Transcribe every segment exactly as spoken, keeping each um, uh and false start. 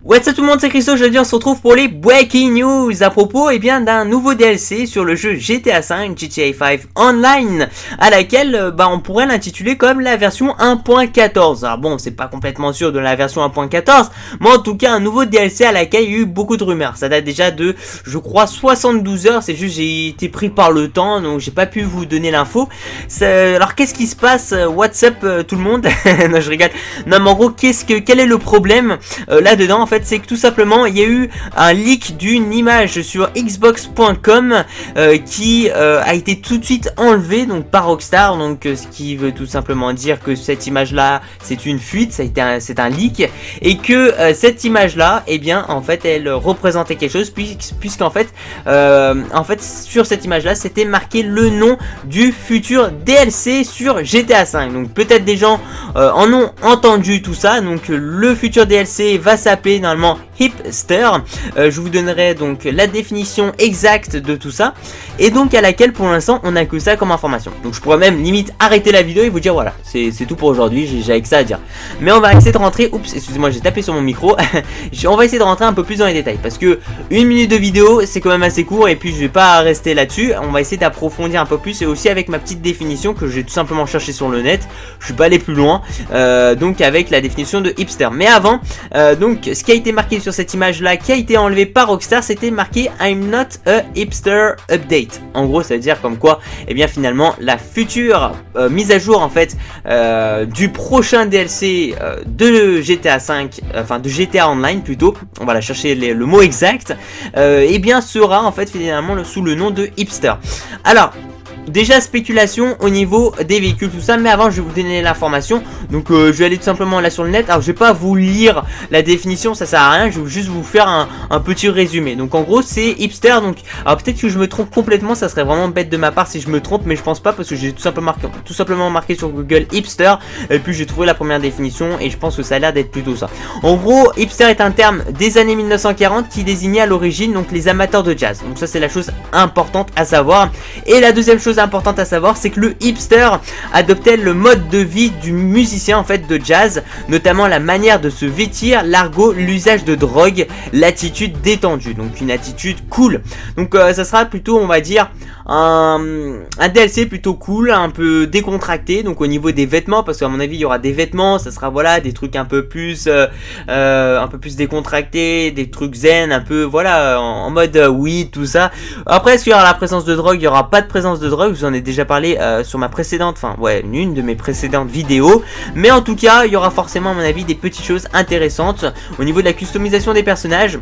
What's up tout le monde, c'est Christo, aujourd'hui on se retrouve pour les Breaking News à propos eh bien d'un nouveau D L C sur le jeu G T A cinq, G T A cinq Online, à laquelle bah, on pourrait l'intituler comme la version un point quatorze. Alors bon, c'est pas complètement sûr de la version un point quatorze, mais en tout cas un nouveau D L C à laquelle il y a eu beaucoup de rumeurs. Ça date déjà de, je crois, soixante-douze heures, c'est juste j'ai été pris par le temps, donc j'ai pas pu vous donner l'info. Alors qu'est-ce qui se passe? What's up euh, tout le monde? Non, je rigole. Non mais en gros, qu'est-ce que, quel est le problème euh, là-dedans en fait? C'est que tout simplement il y a eu un leak d'une image sur Xbox point com euh, qui euh, a été tout de suite enlevée donc par Rockstar, donc euh, ce qui veut tout simplement dire que cette image là c'est une fuite, ça a été un, c'est un leak, et que euh, cette image là et eh bien en fait elle représentait quelque chose puisqu'en fait euh, en fait sur cette image là c'était marqué le nom du futur D L C sur G T A cinq. Donc peut-être des gens euh, en ont entendu tout ça. Donc le futur D L C va s'appeler normalement Hipster. Euh, je vous donnerai donc la définition exacte de tout ça, et donc à laquelle pour l'instant on n'a que ça comme information. Donc je pourrais même limite arrêter la vidéo et vous dire voilà, c'est tout pour aujourd'hui, j'ai avec ça à dire. Mais on va essayer de rentrer, oups, excusez-moi, j'ai tapé sur mon micro. On va essayer de rentrer un peu plus dans les détails parce que une minute de vidéo c'est quand même assez court, et puis je vais pas rester là-dessus. On va essayer d'approfondir un peu plus, et aussi avec ma petite définition que j'ai tout simplement cherché sur le net. Je suis pas allé plus loin, euh, donc avec la définition de hipster. Mais avant, euh, donc ce qui a été marqué sur cette image là qui a été enlevée par Rockstar, c'était marqué I'm not a hipster update. En gros ça veut dire comme quoi et eh bien finalement la future euh, mise à jour en fait euh, du prochain D L C euh, de G T A cinq, euh, enfin de G T A Online plutôt, on va la chercher les, le mot exact, euh, et bien sera en fait finalement le, sous le nom de hipster. Alors déjà spéculation au niveau des véhicules tout ça, mais avant je vais vous donner l'information. Donc euh, je vais aller tout simplement là sur le net. Alors je vais pas vous lire la définition, ça sert à rien, je vais juste vous faire un, un petit résumé. Donc en gros c'est hipster, donc alors peut-être que je me trompe complètement, ça serait vraiment bête de ma part si je me trompe, mais je pense pas parce que j'ai tout simplement marqué, tout simplement marqué sur Google hipster, et puis j'ai trouvé la première définition et je pense que ça a l'air d'être plutôt ça. En gros hipster est un terme des années mille neuf cent quarante qui désignait à l'origine donc les amateurs de jazz. Donc ça c'est la chose importante à savoir. Et la deuxième chose importante à savoir, c'est que le hipster adoptait le mode de vie du musicien en fait de jazz, notamment la manière de se vêtir, l'argot, l'usage de drogue, l'attitude détendue, donc une attitude cool. Donc euh, ça sera plutôt, on va dire, un, un D L C plutôt cool, un peu décontracté, donc au niveau des vêtements, parce qu'à mon avis il y aura des vêtements, ça sera voilà des trucs un peu plus euh, euh, un peu plus décontractés, des trucs zen, un peu voilà en, en mode euh, oui tout ça. Après est-ce qu'il y aura la présence de drogue? Il y aura pas de présence de drogue, je vous en ai déjà parlé euh, sur ma précédente, enfin ouais, une de mes précédentes vidéos, mais en tout cas il y aura forcément à mon avis des petites choses intéressantes au niveau de la customisation des personnages,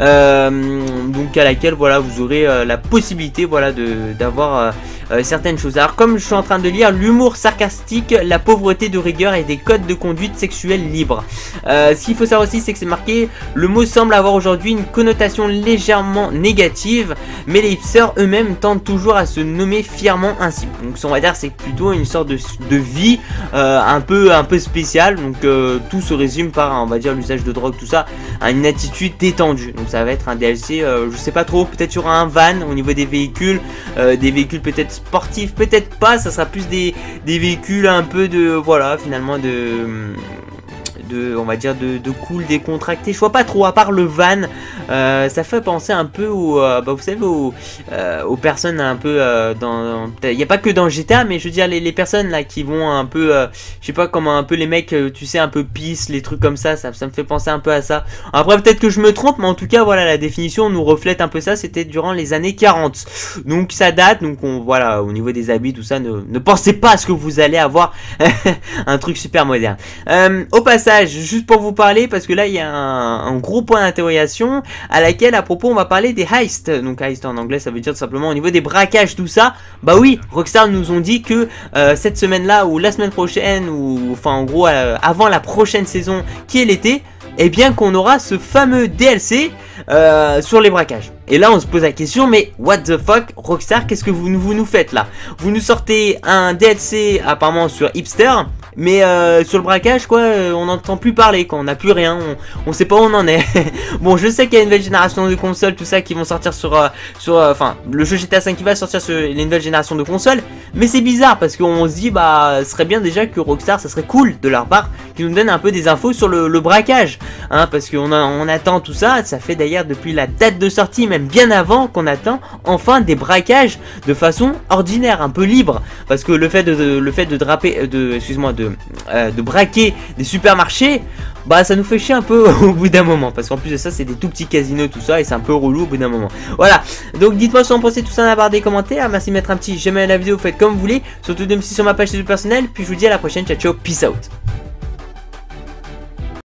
euh, donc à laquelle voilà vous aurez euh, la possibilité voilà de d'avoir euh, euh, certaines choses. Alors comme je suis en train de lire, l'humour sarcastique, la pauvreté de rigueur et des codes de conduite sexuelle libres. Euh, ce qu'il faut savoir aussi c'est que c'est marqué, le mot semble avoir aujourd'hui une connotation légèrement négative, mais les hipsters eux-mêmes tentent toujours à se nommer fièrement ainsi. Donc on va dire c'est plutôt une sorte de, de vie euh, un peu un peu spéciale. Donc euh, tout se résume par on va dire l'usage de drogue, tout ça, à une attitude détendue. Donc ça va être un D L C, euh, je sais pas trop, peut-être il y aura un van au niveau des véhicules, euh, des véhicules peut-être sportifs, peut-être pas, ça sera plus des, des véhicules un peu de voilà finalement de de on va dire de, de cool, décontracté. Je vois pas trop, à part le van, euh, ça fait penser un peu au euh, bah vous savez aux, euh, aux personnes un peu euh, dans, il n'y a pas que dans G T A, mais je veux dire les, les personnes là qui vont un peu euh, je sais pas comment un peu les mecs euh, tu sais un peu pisse, les trucs comme ça, ça ça me fait penser un peu à ça. Après peut-être que je me trompe, mais en tout cas voilà la définition nous reflète un peu ça. C'était durant les années quarante, donc ça date, donc on voilà au niveau des habits tout ça, ne, ne pensez pas à ce que vous allez avoir un truc super moderne. Euh, au passage, juste pour vous parler, parce que là il y a un, un gros point d'interrogation à laquelle à propos on va parler des heists. Donc heist en anglais ça veut dire tout simplement au niveau des braquages tout ça. Bah oui, Rockstar nous ont dit que euh, cette semaine là ou la semaine prochaine, ou enfin en gros euh, avant la prochaine saison qui est l'été, et eh bien qu'on aura ce fameux D L C euh, sur les braquages. Et là on se pose la question, mais what the fuck Rockstar, qu'est-ce que vous, vous nous faites là? Vous nous sortez un D L C apparemment sur hipster, mais euh, sur le braquage quoi, euh, on n'entend plus parler quoi, on n'a plus rien, on, on sait pas où on en est. Bon je sais qu'il y a une nouvelle génération de consoles tout ça qui vont sortir sur, euh, sur euh, enfin le jeu G T A cinq qui va sortir sur les nouvelles générations de consoles, Mais c'est bizarre parce qu'on se dit bah ce serait bien déjà que Rockstar, ça serait cool de leur part qu'ils nous donnent un peu des infos sur le, le braquage, hein, parce qu'on on attend tout ça, ça fait d'ailleurs depuis la date de sortie, même bien avant qu'on attend enfin des braquages de façon ordinaire, un peu libre, parce que le fait de, de le fait de draper, de excuse-moi de euh, de braquer des supermarchés, bah ça nous fait chier un peu au bout d'un moment, parce qu'en plus de ça c'est des tout petits casinos tout ça et c'est un peu relou au bout d'un moment. Voilà, donc dites-moi ce que vous en pensez tout ça dans la barre des commentaires, merci de mettre un petit j'aime à la vidéo, faites comme vous voulez, surtout de me suivre sur ma page Facebook personnelle, puis je vous dis à la prochaine, ciao ciao, peace out.